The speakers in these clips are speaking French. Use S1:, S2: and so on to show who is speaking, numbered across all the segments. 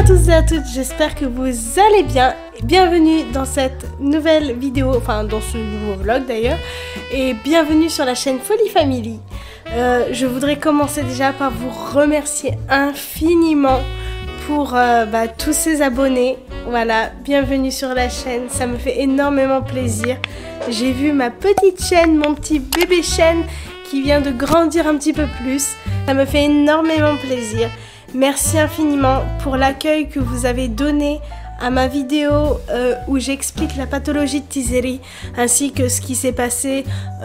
S1: tous et à toutes, j'espère que vous allez bien. Bienvenue dans cette nouvelle vidéo, enfin dans ce nouveau vlog d'ailleurs, et bienvenue sur la chaîne Folie Family. Je voudrais commencer déjà par vous remercier infiniment pour tous ces abonnés. Voilà, bienvenue sur la chaîne, ça me fait énormément plaisir. J'ai vu ma petite chaîne, mon petit bébé chaîne qui vient de grandir un petit peu plus. Ça me fait énormément plaisir. Merci infiniment pour l'accueil que vous avez donné à ma vidéo où j'explique la pathologie de Tizeri ainsi que ce qui s'est passé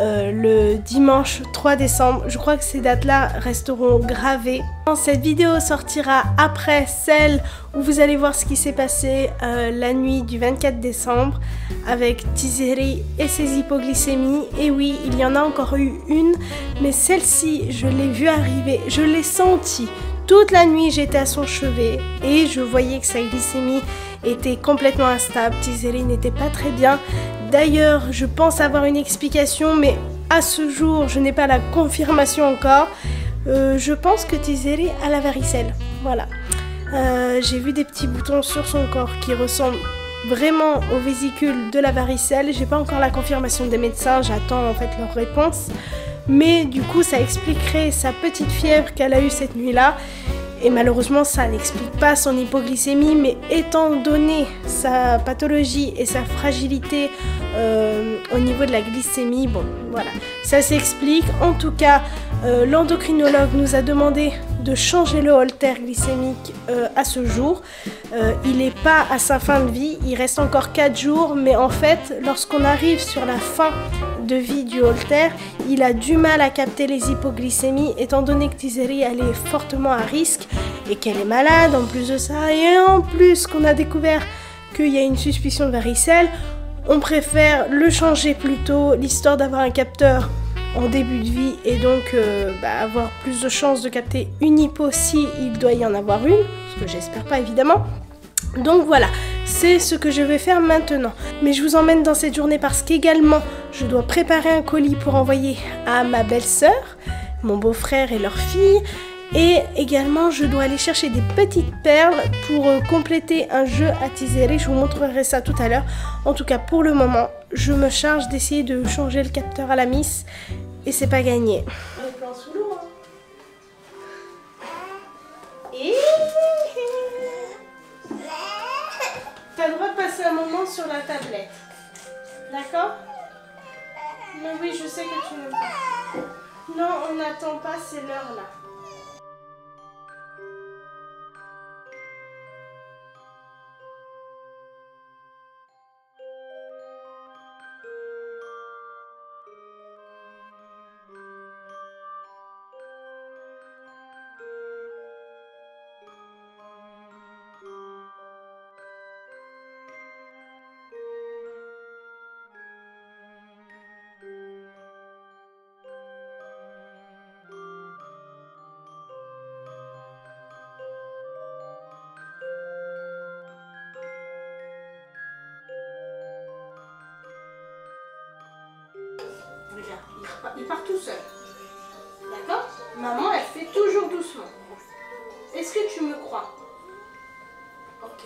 S1: le dimanche 3 décembre. Je crois que ces dates-là resteront gravées. Cette vidéo sortira après celle où vous allez voir ce qui s'est passé la nuit du 24 décembre avec Tizeri et ses hypoglycémies. Et oui, il y en a encore eu une, mais celle-ci, je l'ai vue arriver, je l'ai sentie. Toute la nuit, j'étais à son chevet et je voyais que sa glycémie était complètement instable. Tizeri n'était pas très bien. D'ailleurs, je pense avoir une explication, mais à ce jour, je n'ai pas la confirmation encore. Je pense que Tizeri a la varicelle. Voilà. J'ai vu des petits boutons sur son corps qui ressemblent vraiment aux vésicules de la varicelle. J'ai pas encore la confirmation des médecins. J'attends en fait leur réponse. Mais du coup, ça expliquerait sa petite fièvre qu'elle a eue cette nuit-là. Et malheureusement, ça n'explique pas son hypoglycémie. Mais étant donné sa pathologie et sa fragilité au niveau de la glycémie, bon, voilà, ça s'explique. En tout cas, l'endocrinologue nous a demandé de changer le holter glycémique à ce jour. Il n'est pas à sa fin de vie, il reste encore 4 jours, mais en fait, lorsqu'on arrive sur la fin de vie du holter, il a du mal à capter les hypoglycémies, étant donné que Tizeri elle est fortement à risque et qu'elle est malade en plus de ça, et en plus qu'on a découvert qu'il y a une suspicion de varicelle, on préfère le changer plus tôt, l'histoire d'avoir un capteur en début de vie et donc avoir plus de chances de capter une hypo si il doit y en avoir une, ce que j'espère pas évidemment. Donc voilà, c'est ce que je vais faire maintenant. Mais je vous emmène dans cette journée parce qu'également je dois préparer un colis pour envoyer à ma belle-sœur, mon beau-frère et leur fille. Et également je dois aller chercher des petites perles pour compléter un jeu à Tizeri. Je vous montrerai ça tout à l'heure. En tout cas pour le moment, je me charge d'essayer de changer le capteur à la miss. Et c'est pas gagné. Le plan sous l'eau. Et t'as le droit de passer un moment sur la tablette. D'accord? Mais oui, je sais que tu n'aimes pas. Non, on n'attend pas, c'est l'heure là. Regarde, il part tout seul. D'accord? Maman, elle fait toujours doucement. Est-ce que tu me crois? Ok.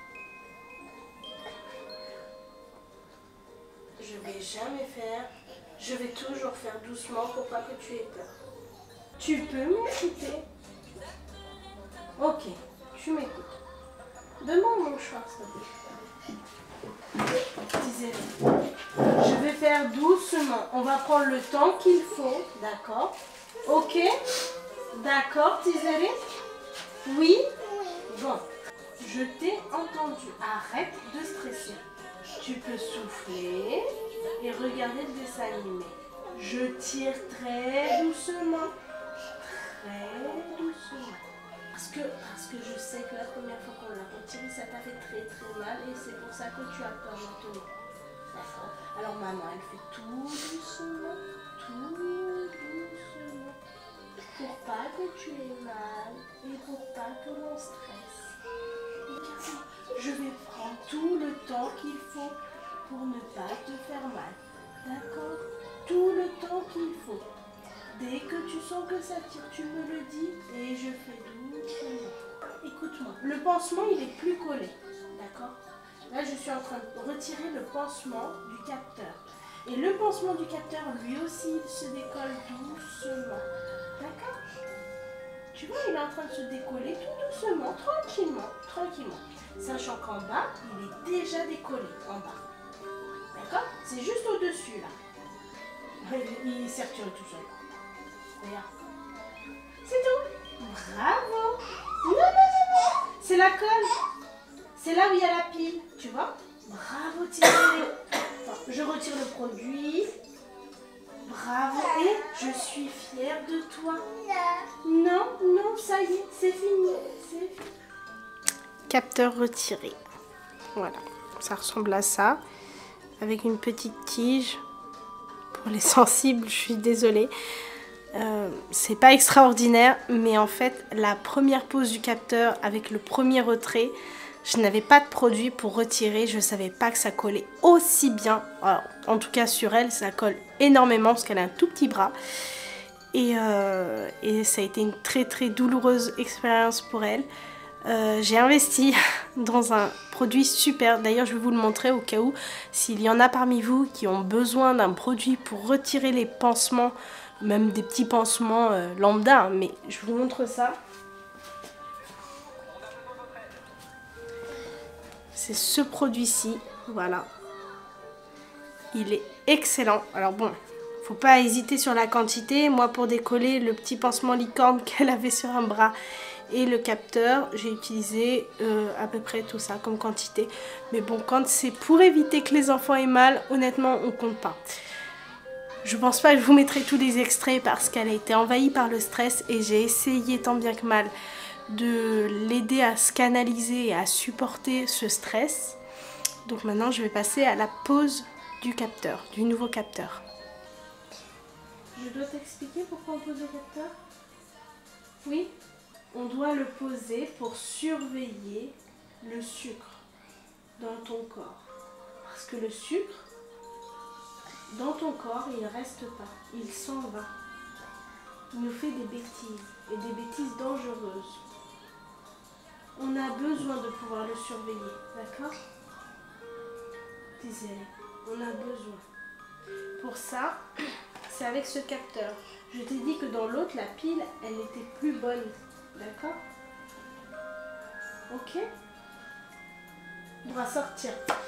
S1: Je vais jamais faire. Je vais toujours faire doucement pour pas que tu aies peur. Tu peux m'écouter? Ok, tu m'écoutes. Demande mon choix, s'il te plaît. Tizeri. Je vais faire doucement. On va prendre le temps qu'il faut. D'accord? Ok? D'accord, Tizeri? Oui? Bon. Je t'ai entendu. Arrête de stresser. Tu peux souffler et regarder le dessin animé. Je tire très doucement. Très doucement. Parce que je sais que la première fois qu'on l'a retiré, ça t'a fait très très mal et c'est pour ça que tu as peur maintenant. D'accord? Alors maman, elle fait tout doucement, pour pas que tu aies mal et pour pas que l'on stresse. Je vais prendre tout le temps qu'il faut pour ne pas te faire mal. D'accord? Tout le temps qu'il faut. Dès que tu sens que ça tire, tu me le dis et je fais doucement. Écoute-moi, le pansement il est plus collé, d'accord? Là je suis en train de retirer le pansement du capteur. Et le pansement du capteur lui aussi il se décolle doucement, d'accord? Tu vois, il est en train de se décoller tout doucement, tranquillement, tranquillement. Sachant qu'en bas, il est déjà décollé, en bas. D'accord? C'est juste au-dessus, là. Il s'est retiré tout seul. Regarde. C'est tout. Bravo. Non, non, non, non. C'est la colle. C'est là où il y a la pile, tu vois? Bravo, Thierry. Je retire le produit. Bravo. Et je suis fière de toi. Non, non, ça y est, c'est fini. C'est fini. Capteur retiré. Voilà, ça ressemble à ça. Avec une petite tige. Pour les sensibles, je suis désolée. C'est pas extraordinaire, mais en fait, la première pose du capteur avec le premier retrait, je n'avais pas de produit pour retirer. Je savais pas que ça collait aussi bien. Alors, en tout cas, sur elle, ça colle énormément parce qu'elle a un tout petit bras. Et ça a été une très très douloureuse expérience pour elle. J'ai investi dans un produit super, d'ailleurs je vais vous le montrer au cas où s'il y en a parmi vous qui ont besoin d'un produit pour retirer les pansements, même des petits pansements lambda, mais je vous montre ça. C'est ce produit-ci, voilà. Il est excellent. Alors bon, faut pas hésiter sur la quantité. Moi pour décoller le petit pansement licorne qu'elle avait sur un bras et le capteur, j'ai utilisé à peu près tout ça comme quantité. Mais bon, quand c'est pour éviter que les enfants aient mal, honnêtement, on compte pas. Je pense pas que je vous mettrai tous les extraits parce qu'elle a été envahie par le stress et j'ai essayé tant bien que mal de l'aider à se canaliser et à supporter ce stress. Donc maintenant, je vais passer à la pose du capteur, du nouveau capteur. Je dois t'expliquer pourquoi on pose le capteur? Oui? On doit le poser pour surveiller le sucre dans ton corps. Parce que le sucre, dans ton corps, il ne reste pas. Il s'en va. Il nous fait des bêtises. Et des bêtises dangereuses. On a besoin de pouvoir le surveiller. D'accord? Désolé. On a besoin. Pour ça, c'est avec ce capteur. Je t'ai dit que dans l'autre, la pile, elle était plus bonne. D'accord? Ok? On va sortir.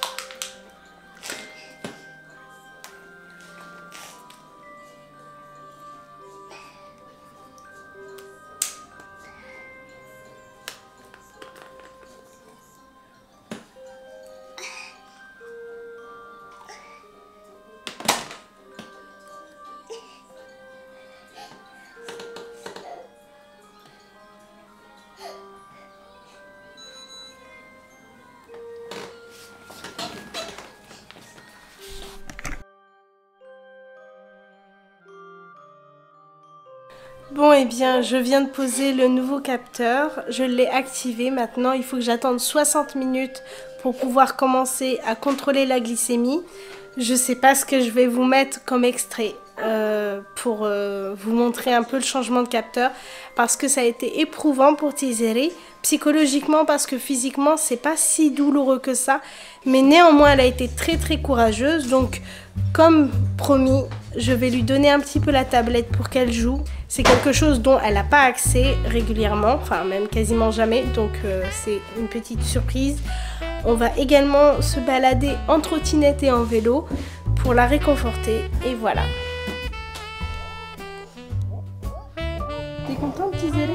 S1: Bon, et bien, je viens de poser le nouveau capteur. Je l'ai activé. Maintenant, il faut que j'attende 60 minutes pour pouvoir commencer à contrôler la glycémie. Je ne sais pas ce que je vais vous mettre comme extrait pour vous montrer un peu le changement de capteur. Parce que ça a été éprouvant pour Tizeri. Psychologiquement, parce que physiquement, c'est pas si douloureux que ça. Mais néanmoins, elle a été très très courageuse. Donc, comme promis, je vais lui donner un petit peu la tablette pour qu'elle joue. C'est quelque chose dont elle n'a pas accès régulièrement, enfin même quasiment jamais, donc c'est une petite surprise. On va également se balader en trottinette et en vélo pour la réconforter, et voilà. T'es contente, petit zélé?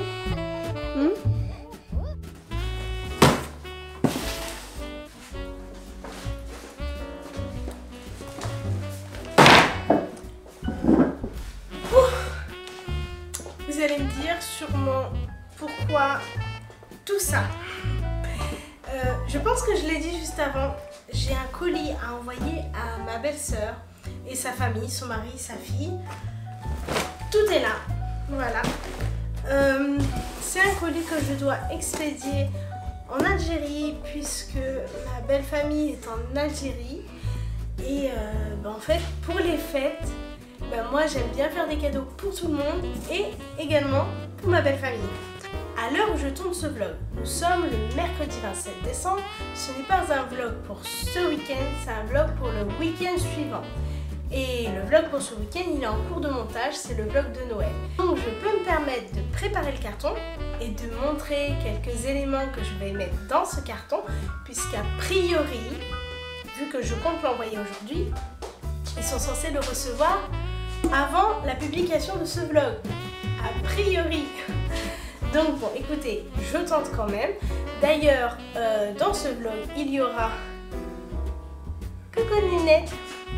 S1: Vous allez me dire sûrement pourquoi tout ça. Je pense que je l'ai dit juste avant. J'ai un colis à envoyer à ma belle-sœur et sa famille, son mari, sa fille. Tout est là. Voilà. C'est un colis que je dois expédier en Algérie puisque ma belle famille est en Algérie. Et en fait, pour les fêtes, ben moi j'aime bien faire des cadeaux pour tout le monde et également pour ma belle famille. À l'heure où je tourne ce vlog, nous sommes le mercredi 27 décembre. Ce n'est pas un vlog pour ce week-end, c'est un vlog pour le week-end suivant. Et le vlog pour ce week-end, il est en cours de montage, c'est le vlog de Noël. Donc je peux me permettre de préparer le carton et de montrer quelques éléments que je vais mettre dans ce carton, puisqu'a priori, vu que je compte l'envoyer aujourd'hui, ils sont censés le recevoir avant la publication de ce vlog. A priori. Donc bon, écoutez, je tente quand même. D'ailleurs, dans ce vlog, il y aura... Coucou Ninette.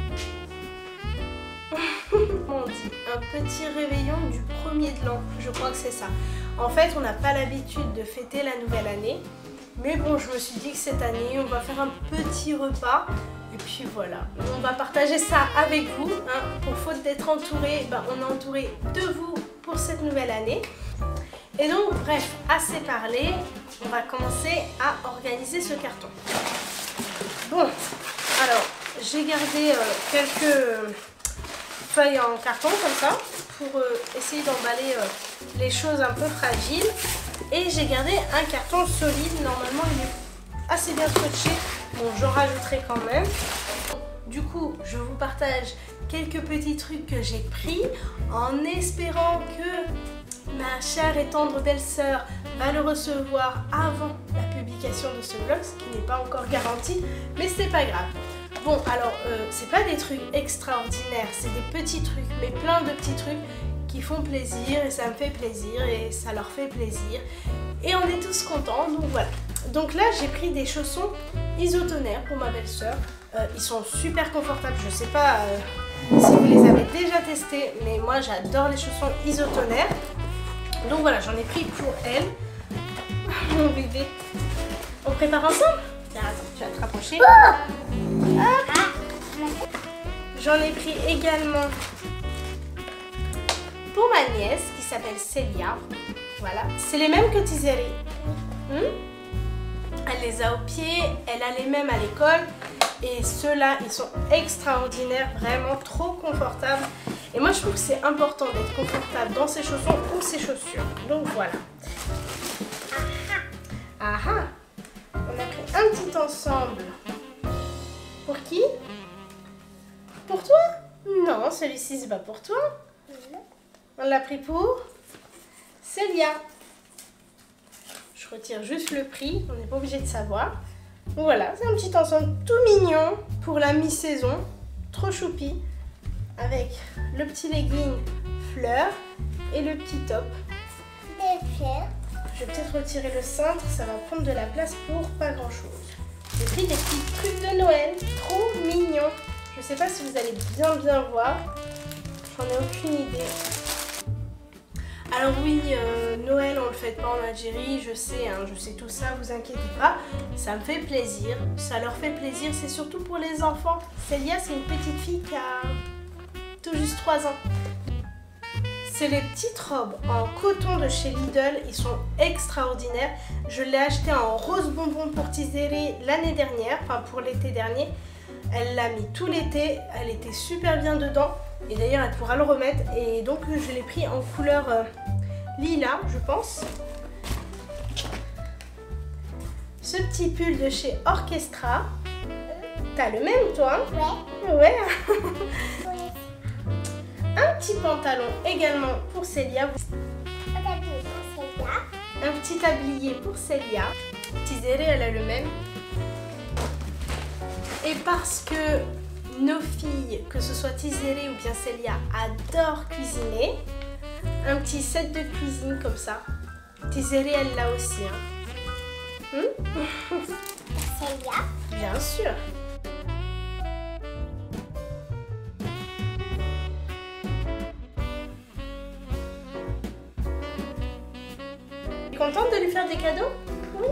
S1: On dit un petit réveillon du 1er de l'an, je crois que c'est ça. En fait, on n'a pas l'habitude de fêter la nouvelle année. Mais bon, je me suis dit que cette année, on va faire un petit repas. Et puis voilà, on va partager ça avec vous. Hein. Pour faute d'être entouré, ben, on est entouré de vous pour cette nouvelle année. Et donc, bref, assez parlé, on va commencer à organiser ce carton. Bon, alors, j'ai gardé quelques feuilles en carton comme ça pour essayer d'emballer les choses un peu fragiles. Et j'ai gardé un carton solide, normalement il est assez bien scotché, bon j'en rajouterai quand même. Du coup je vous partage quelques petits trucs que j'ai pris en espérant que ma chère et tendre belle-sœur va le recevoir avant la publication de ce vlog, ce qui n'est pas encore garanti, mais c'est pas grave. Bon alors c'est pas des trucs extraordinaires, c'est des petits trucs, mais plein de petits trucs qui font plaisir et ça me fait plaisir et ça leur fait plaisir et on est tous contents, donc voilà. Donc là j'ai pris des chaussons isotonaires pour ma belle-sœur, ils sont super confortables, je sais pas si vous les avez déjà testés, mais moi j'adore les chaussons isotonaires, donc voilà, j'en ai pris pour elle. Mon bébé, on prépare ensemble? Tiens, attends, tu vas te rapprocher. J'en ai pris également pour ma nièce qui s'appelle Célia. Voilà, c'est les mêmes que Tizeri. Elle les a au pied, elle a les mêmes à l'école. Et ceux-là, ils sont extraordinaires, vraiment trop confortables. Et moi, je trouve que c'est important d'être confortable dans ses chaussons ou ses chaussures. Donc voilà. Ah ah, on a pris un petit ensemble. Pour qui? Pour toi? Non, celui-ci, c'est pas pour toi. On l'a pris pour Célia. Je retire juste le prix, on n'est pas obligé de savoir. Voilà, c'est un petit ensemble tout mignon pour la mi-saison, trop choupi, avec le petit legging fleur et le petit top. Je vais peut-être retirer le cintre, ça va prendre de la place pour pas grand chose. J'ai pris des petits trucs de Noël, trop mignons. Je sais pas si vous allez bien voir, j'en ai aucune idée. Alors oui, Noël on le fête pas en Algérie, je sais tout ça, vous inquiétez pas, ça me fait plaisir, ça leur fait plaisir, c'est surtout pour les enfants. Célia c'est une petite fille qui a tout juste 3 ans. C'est les petites robes en coton de chez Lidl, ils sont extraordinaires. Je l'ai acheté en rose bonbon pour Tizeri l'année dernière, enfin pour l'été dernier. Elle l'a mis tout l'été, elle était super bien dedans. Et d'ailleurs, elle pourra le remettre. Et donc, je l'ai pris en couleur lilas, je pense. Ce petit pull de chez Orchestra. T'as le même, toi?
S2: Ouais.
S1: Ouais. Un petit pantalon également pour Célia. Un petit tablier pour Célia. Tizeri, elle a le même. Et parce que nos filles, que ce soit Tizeri ou bien Célia, adorent cuisiner, un petit set de cuisine comme ça. Tizeri, elle l'a aussi.
S2: Célia?
S1: Bien sûr. Tu es contente de lui faire des cadeaux? Oui.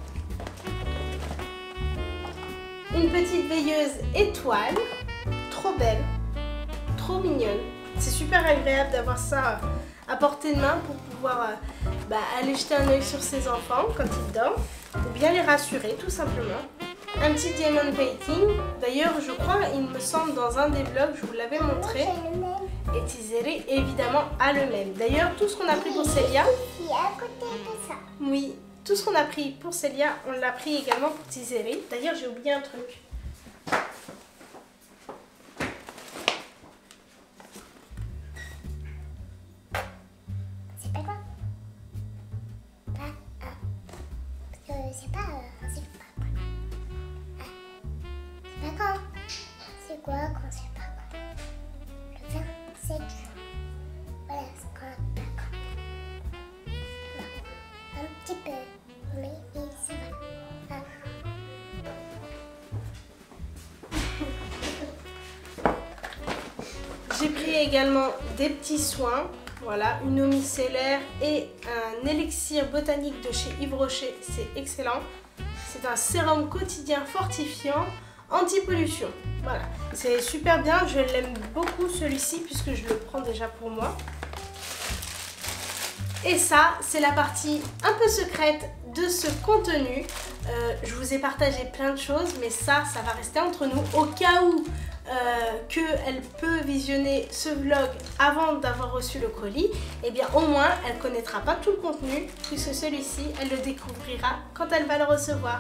S1: Une petite veilleuse étoile, trop belle, trop mignonne. C'est super agréable d'avoir ça à portée de main pour pouvoir aller jeter un œil sur ses enfants quand ils dorment ou bien les rassurer tout simplement. Un petit diamond painting, d'ailleurs je crois, il me semble dans un des vlogs, je vous l'avais montré. Et Tizéré, évidemment, a le même. D'ailleurs, tout ce qu'on a pris pour Célia...
S2: Ici, à côté de ça.
S1: Oui, tout ce qu'on a pris pour Célia, on l'a pris également pour Tizéré. D'ailleurs, j'ai oublié un truc.
S2: C'est pas quoi? Parce que c'est pas quoi? C'est pas quand? C'est quoi quand c'est pas quoi? Le 27 juin. Voilà, c'est quand pas quand. Un petit peu, mais ça va.
S1: J'ai pris également des petits soins. Voilà, une eau micellaire et un élixir botanique de chez Yves Rocher. C'est excellent. C'est un sérum quotidien fortifiant anti-pollution. Voilà, c'est super bien. Je l'aime beaucoup celui-ci puisque je le prends déjà pour moi. Et ça, c'est la partie un peu secrète de ce contenu. Je vous ai partagé plein de choses, mais ça va rester entre nous. Au cas où qu'elle peut visionner ce vlog avant d'avoir reçu le colis, et bien au moins, elle ne connaîtra pas tout le contenu, puisque celui-ci, elle le découvrira quand elle va le recevoir.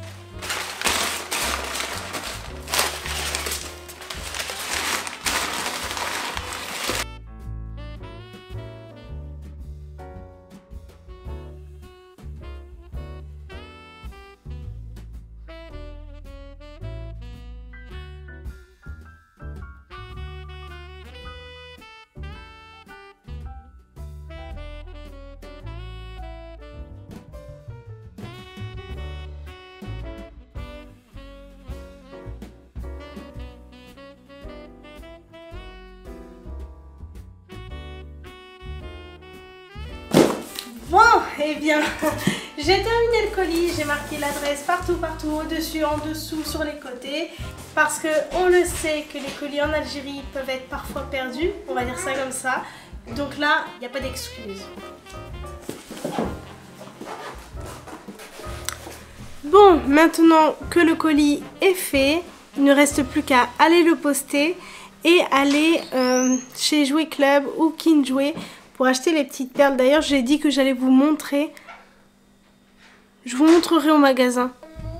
S1: Bon, eh bien, j'ai terminé le colis, j'ai marqué l'adresse partout, au-dessus, en dessous, sur les côtés, parce que on le sait que les colis en Algérie peuvent être parfois perdus, on va dire ça comme ça. Donc là, il n'y a pas d'excuse. Bon, maintenant que le colis est fait, il ne reste plus qu'à aller le poster et aller chez Jouet Club ou King Jouet pour acheter les petites perles. D'ailleurs, j'ai dit que j'allais vous montrer. Je vous montrerai au magasin.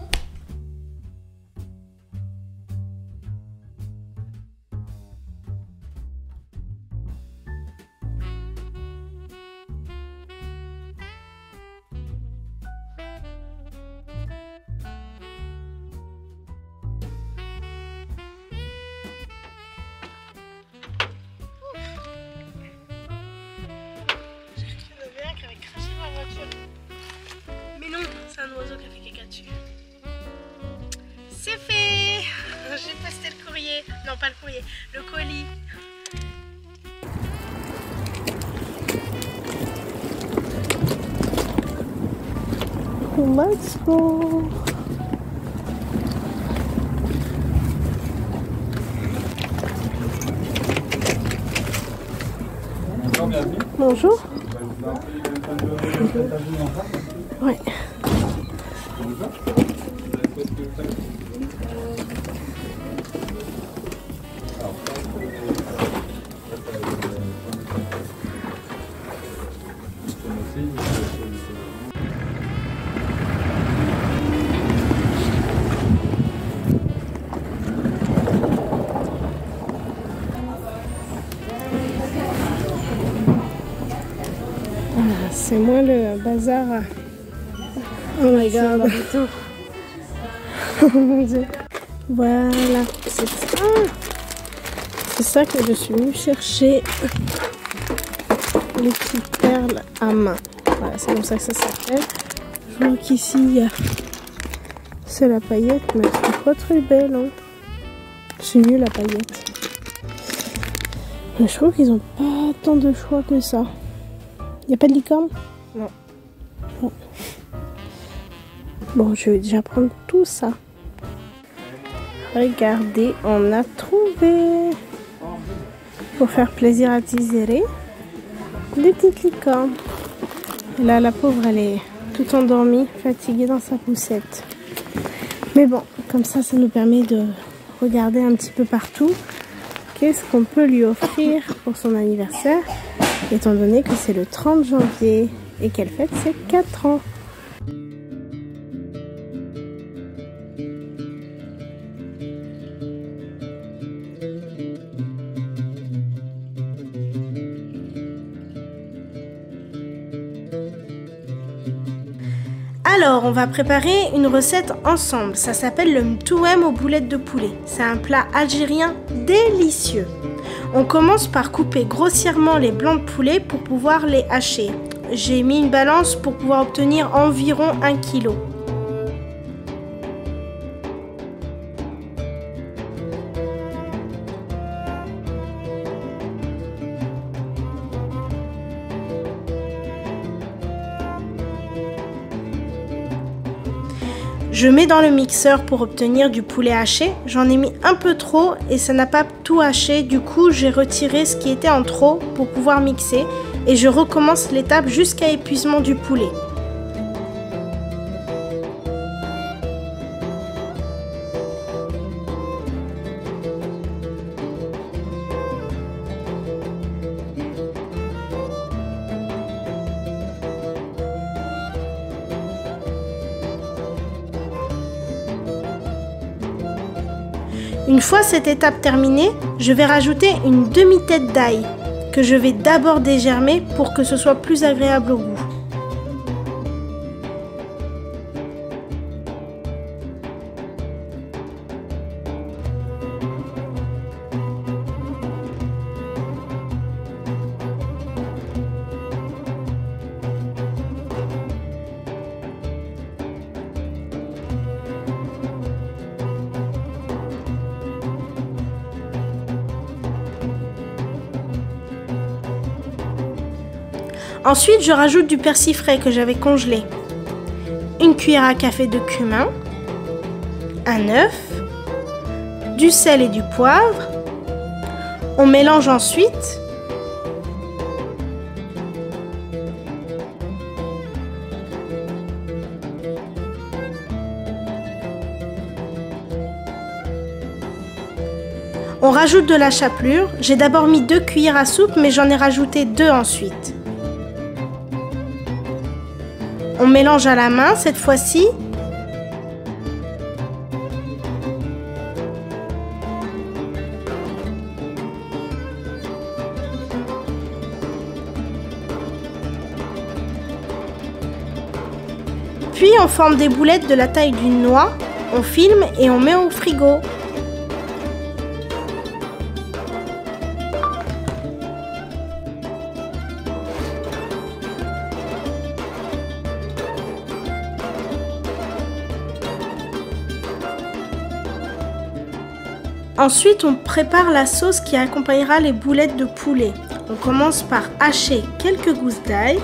S1: Mais non, c'est un oiseau qui a fait caca dessus. C'est fait. J'ai posté le courrier. Non, pas le courrier, le colis. Let's go. Bonjour. Oui. C'est moi le bazar. Oh my god. Oh mon dieu. Voilà. C'est ça que je suis venue chercher. Les petites perles à main. Voilà, c'est comme ça que ça s'appelle. Je vois qu'ici il y a. C'est la paillette, mais elle est pas très belle. Hein. C'est mieux la paillette. Mais je trouve qu'ils ont pas tant de choix que ça. Il n'y a pas de licorne? Non. Bon. Bon, je vais déjà prendre tout ça. Regardez, on a trouvé, pour faire plaisir à Tizéré, des petites licornes. Et là, la pauvre, elle est toute endormie, fatiguée dans sa poussette. Mais bon, comme ça nous permet de regarder un petit peu partout. qu'est-ce qu'on peut lui offrir pour son anniversaire, étant donné que c'est le 30 janvier et qu'elle fête ses 4 ans. Alors, on va préparer une recette ensemble. Ça s'appelle le mtouem aux boulettes de poulet. C'est un plat algérien délicieux. On commence par couper grossièrement les blancs de poulet pour pouvoir les hacher. J'ai mis une balance pour pouvoir obtenir environ 1 kg. Je mets dans le mixeur pour obtenir du poulet haché. J'en ai mis un peu trop et ça n'a pas tout haché. Du coup, j'ai retiré ce qui était en trop pour pouvoir mixer. Et je recommence l'étape jusqu'à épuisement du poulet. Une fois cette étape terminée, je vais rajouter une demi-tête d'ail que je vais d'abord dégermer pour que ce soit plus agréable au goût. Ensuite, je rajoute du persil frais que j'avais congelé, une cuillère à café de cumin, un œuf, du sel et du poivre. On mélange ensuite. On rajoute de la chapelure. J'ai d'abord mis 2 cuillères à soupe, mais j'en ai rajouté 2 ensuite. On mélange à la main cette fois-ci. Puis on forme des boulettes de la taille d'une noix, on filme et on met au frigo. Ensuite, on prépare la sauce qui accompagnera les boulettes de poulet. On commence par hacher quelques gousses d'ail.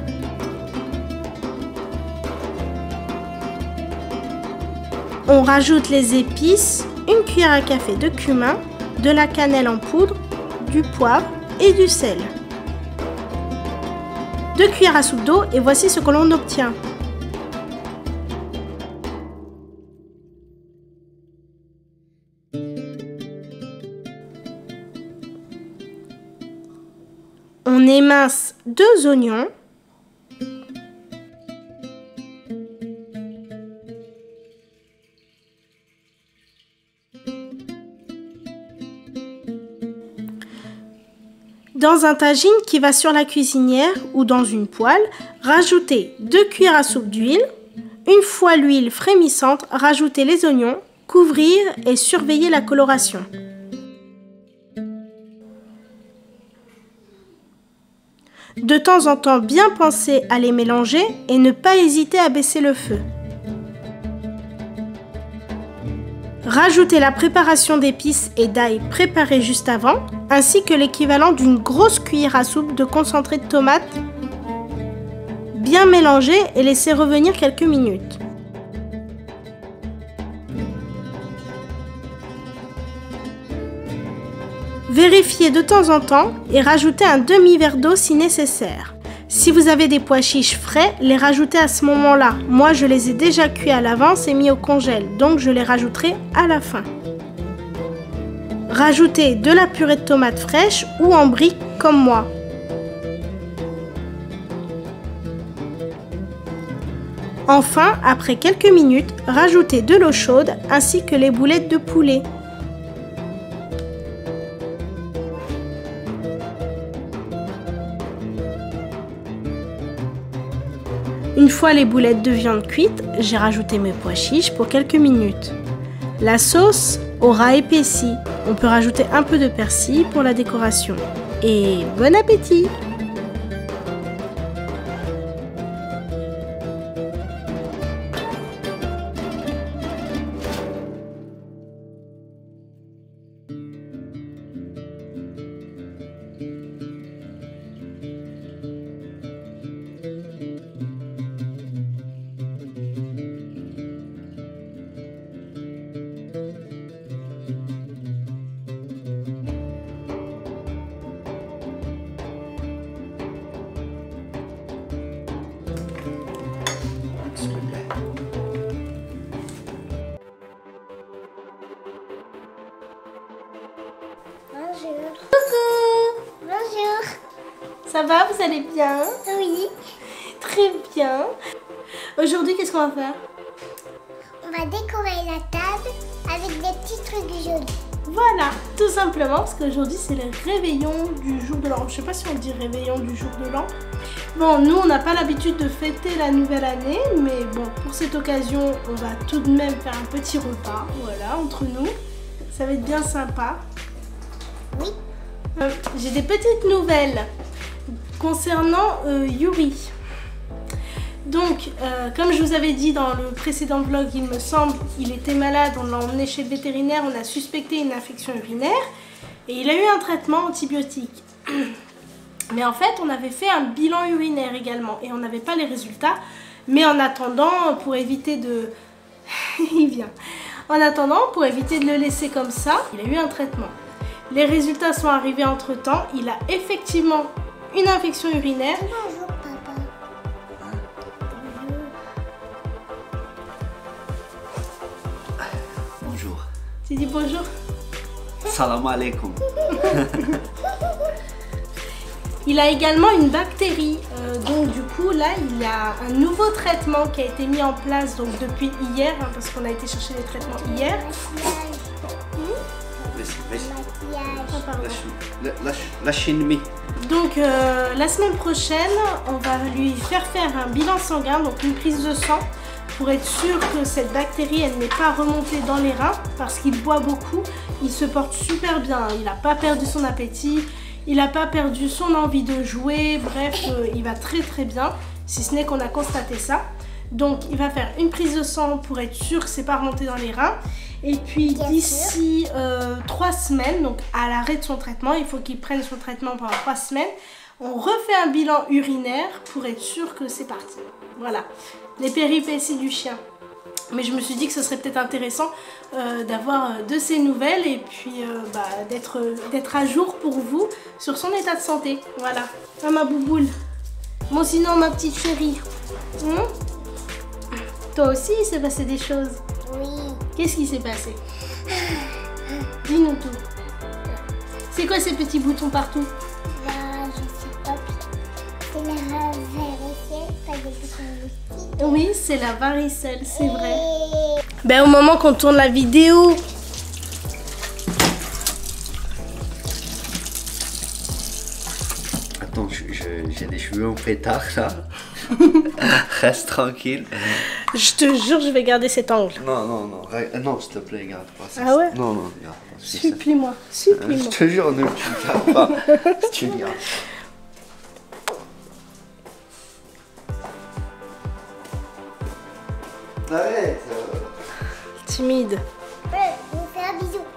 S1: On rajoute les épices, une cuillère à café de cumin, de la cannelle en poudre, du poivre et du sel. 2 cuillères à soupe d'eau et voici ce que l'on obtient. On émince 2 oignons. Dans un tagine qui va sur la cuisinière ou dans une poêle, rajoutez 2 cuillères à soupe d'huile. Une fois l'huile frémissante, rajoutez les oignons, couvrir et surveiller la coloration. De temps en temps, bien penser à les mélanger et ne pas hésiter à baisser le feu. Rajoutez la préparation d'épices et d'ail préparée juste avant, ainsi que l'équivalent d'une grosse cuillère à soupe de concentré de tomate. Bien mélanger et laisser revenir quelques minutes. Vérifiez de temps en temps et rajoutez un demi-verre d'eau si nécessaire. Si vous avez des pois chiches frais, les rajoutez à ce moment-là. Moi, je les ai déjà cuits à l'avance et mis au congèle, donc je les rajouterai à la fin. Rajoutez de la purée de tomates fraîche ou en briques comme moi. Enfin, après quelques minutes, rajoutez de l'eau chaude ainsi que les boulettes de poulet. Une fois les boulettes de viande cuites, j'ai rajouté mes pois chiches pour quelques minutes. La sauce aura épaissi. On peut rajouter un peu de persil pour la décoration. Et bon appétit!
S2: Bonjour. Coucou. Bonjour.
S1: Ça va, vous allez bien?
S2: Oui.
S1: Très bien. Aujourd'hui, qu'est-ce qu'on va faire?
S2: On va décorer la table avec des petits trucs jolis.
S1: Voilà, tout simplement parce qu'aujourd'hui c'est le réveillon du jour de l'an. Je sais pas si on dit réveillon du jour de l'an. Bon, nous on n'a pas l'habitude de fêter la nouvelle année, mais bon, pour cette occasion, on va tout de même faire un petit repas, voilà, entre nous. Ça va être bien sympa.
S2: Oui.
S1: J'ai des petites nouvelles concernant Yuri. Donc, comme je vous avais dit dans le précédent vlog, il me semble, il était malade, on l'a emmené chez le vétérinaire, on a suspecté une infection urinaire et il a eu un traitement antibiotique. Mais en fait, on avait fait un bilan urinaire également et on n'avait pas les résultats. Mais en attendant, pour éviter de... il vient. En attendant, pour éviter de le laisser comme ça, il a eu un traitement. Les résultats sont arrivés entre-temps, il a effectivement une infection urinaire.
S2: Bonjour, papa.
S3: Bonjour.
S1: Tu dis bonjour?
S3: Salam alaikum.
S1: Il a également une bactérie, donc du coup là il y a un nouveau traitement qui a été mis en place donc depuis hier, hein, parce qu'on a été chercher les traitements hier.
S3: Lâchez-moi.
S1: Donc la semaine prochaine on va lui faire un bilan sanguin, donc une prise de sang, pour être sûr que cette bactérie elle n'est pas remontée dans les reins, parce qu'il boit beaucoup, il se porte super bien, il n'a pas perdu son appétit. Il n'a pas perdu son envie de jouer, bref, il va très très bien, si ce n'est qu'on a constaté ça. Donc il va faire une prise de sang pour être sûr que c'est pas remonté dans les reins. Et puis d'ici 3 semaines, donc à l'arrêt de son traitement, il faut qu'il prenne son traitement pendant 3 semaines. On refait un bilan urinaire pour être sûr que c'est parti. Voilà, les péripéties du chien. Mais je me suis dit que ce serait peut-être intéressant d'avoir de ces nouvelles et puis d'être à jour pour vous sur son état de santé. Voilà. Ah, ma bouboule. Bon, sinon, ma petite chérie. Toi aussi, il s'est passé des choses.
S2: Oui.
S1: Qu'est-ce qui s'est passé? Dis-nous tout. C'est quoi ces petits boutons partout?
S2: Là, je sais pas. C'est la varicelle, pas des boutons.
S1: Oui, c'est la varicelle, c'est vrai. Ben, au moment qu'on tourne la vidéo,
S3: Attends, j'ai des cheveux en pétard là. Reste tranquille.
S1: je te jure, je vais garder cet angle.
S3: Non, s'il te plaît, garde pas ça.
S1: Ah ouais?
S3: Non, garde pas.
S1: Supplie-moi,
S3: Je
S1: supplie-moi.
S3: te jure, ne tu ne gardes pas. Tu gardes. Arrête.
S1: Timide.
S2: On fait un bisou.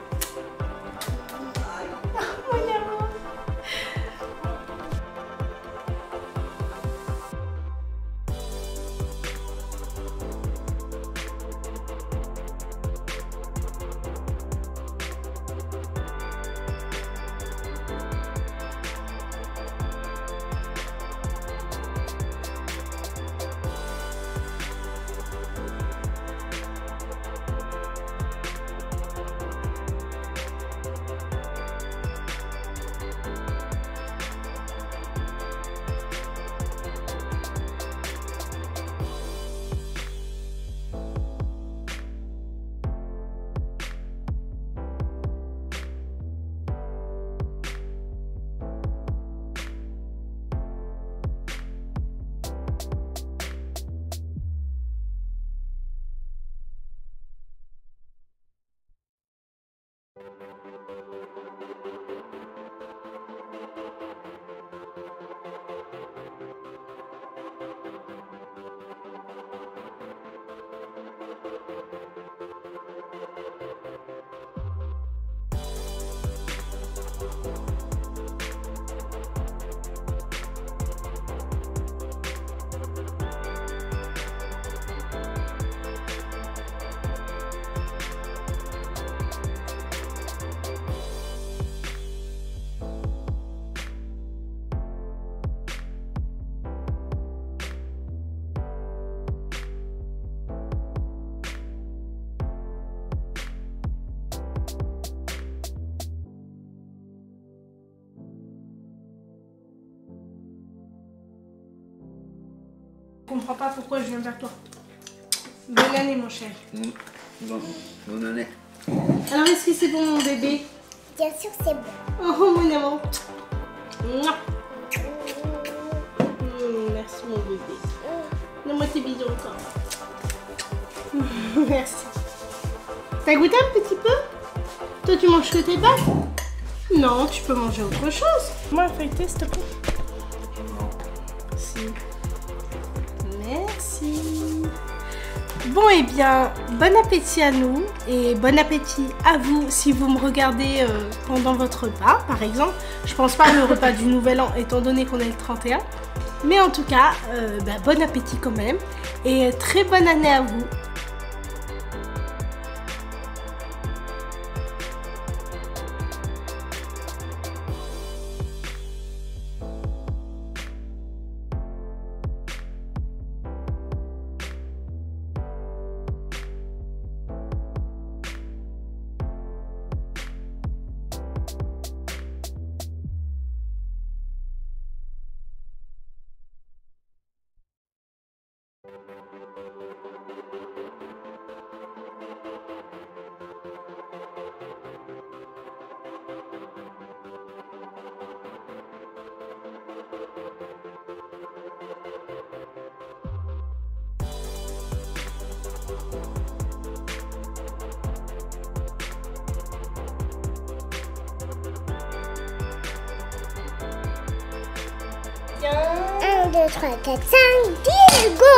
S1: Je comprends pas pourquoi je viens vers toi. Bonne année, mon cher.
S3: Bon, bonne année.
S1: Alors, est-ce que c'est bon, mon bébé?
S2: Bien sûr, c'est bon.
S1: Oh, mon amour. Mouah. Merci, mon bébé. Donne-moi tes bisous encore. Merci. T'as goûté un petit peu? Toi, tu manges que tes pâtes? Non, tu peux manger autre chose. Moi, feuilleté, s'il te plaît. Si. Merci. Bon, et bien, bon appétit à nous et bon appétit à vous si vous me regardez pendant votre repas, par exemple. Je pense pas le repas du Nouvel An, étant donné qu'on est le 31. Mais en tout cas, bon appétit quand même et très bonne année à vous. Bien.
S2: 1, 2, 3, 4, 5, 10, go!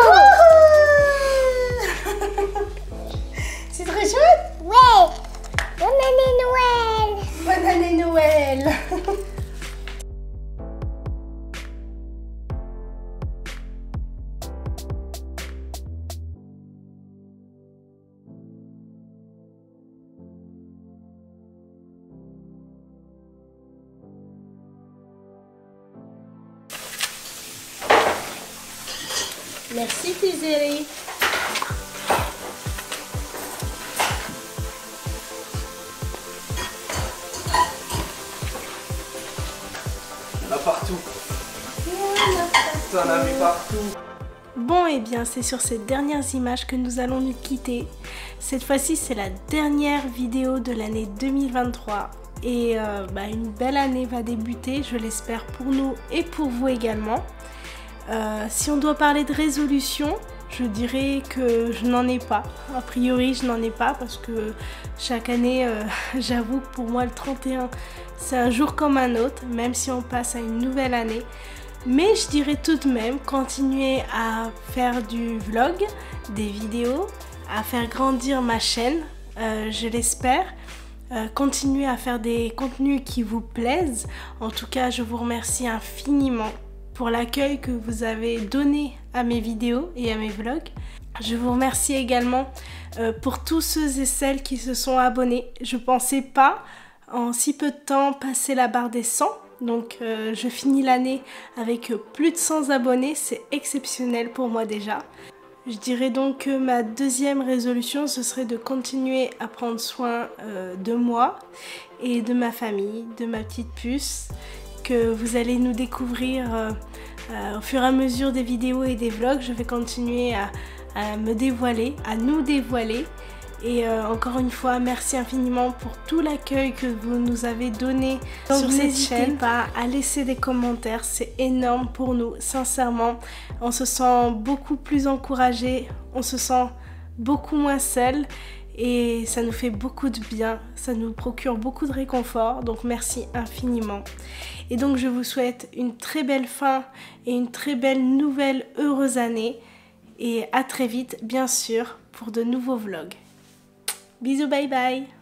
S1: C'est très chouette.
S2: Ouais! Bonne année Noël!
S1: Bonne année Noël. Merci Tizeri.
S3: Il y en a partout. T'en as mis partout.
S1: Bon, et bien c'est sur ces dernières images que nous allons nous quitter. Cette fois-ci c'est la dernière vidéo de l'année 2023 et une belle année va débuter, je l'espère pour nous et pour vous également. Si on doit parler de résolution, je dirais que je n'en ai pas. A priori, je n'en ai pas parce que chaque année, j'avoue que pour moi, le 31, c'est un jour comme un autre, même si on passe à une nouvelle année. Mais je dirais tout de même continuer à faire du vlog, des vidéos, à faire grandir ma chaîne, je l'espère. Continuer à faire des contenus qui vous plaisent. En tout cas, je vous remercie infiniment pour l'accueil que vous avez donné à mes vidéos et à mes vlogs. Je vous remercie également pour tous ceux et celles qui se sont abonnés. Je pensais pas en si peu de temps passer la barre des 100. Donc je finis l'année avec plus de 100 abonnés. C'est exceptionnel pour moi déjà. Je dirais donc que ma deuxième résolution, ce serait de continuer à prendre soin de moi et de ma famille, de ma petite puce, que vous allez nous découvrir au fur et à mesure des vidéos et des vlogs. Je vais continuer à me dévoiler, à nous dévoiler. Et encore une fois, merci infiniment pour tout l'accueil que vous nous avez donné sur cette chaîne. N'hésitez pas à laisser des commentaires, c'est énorme pour nous, sincèrement. On se sent beaucoup plus encouragé, on se sent beaucoup moins seul et ça nous fait beaucoup de bien, ça nous procure beaucoup de réconfort, donc merci infiniment. Et donc je vous souhaite une très belle fin et une très belle nouvelle heureuse année et à très vite bien sûr pour de nouveaux vlogs. Bisous, bye bye!